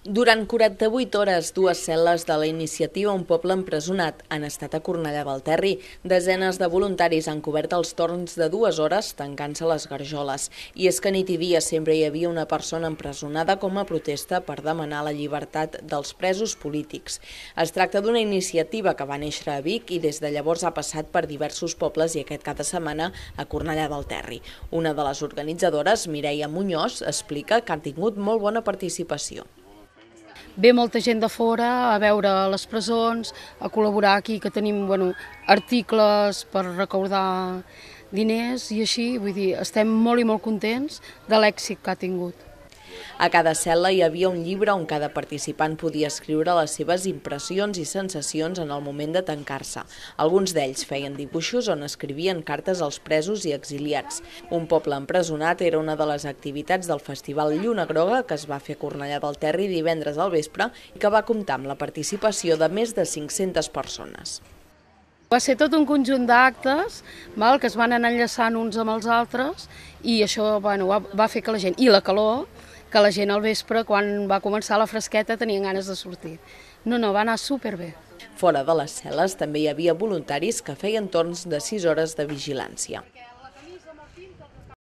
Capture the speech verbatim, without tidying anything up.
Durant quaranta-vuit hores, dues cel·les de la iniciativa Un Poble Empresonat han estat a Cornellà del Terri. Desenes de voluntaris han cobert els torns de dues hores tancant-se les garjoles. I és que nit i dia sempre hi havia una persona empresonada com a protesta per demanar la llibertat dels presos polítics. Es tracta d'una iniciativa que va néixer a Vic i des de llavors ha passat per diversos pobles i aquest cap de setmana a Cornellà del Terri. Una de les organitzadores, Mireia Muñoz, explica que han tingut molt bona participació. Ve molta gent de fora a veure les presons, a col·laborar aquí, que tenim bueno, articles per recaudar diners i així, vull dir, estem molt i molt contents de l'èxit que ha tingut. A cada cel·la hi havia un llibre on cada participant podia escriure les seves impressions i sensacions en el moment de tancar-se. Alguns d'ells feien dibuixos on escrivien cartes als presos i exiliats. Un poble empresonat era una de les activitats del Festival Lluna Groga que es va fer a Cornellà del Terri divendres al vespre i que va comptar amb la participació de més de cinc-centes persones. Va ser tot un conjunt d'actes que es van anar enllaçant uns amb els altres i això bueno, va fer que la gent, i la calor, que la gent al vespre, quan va començar la fresqueta, tenien ganes de sortir. No, no, va anar superbé. Fora de les cel·les també hi havia voluntaris que feien torns de sis hores de vigilància.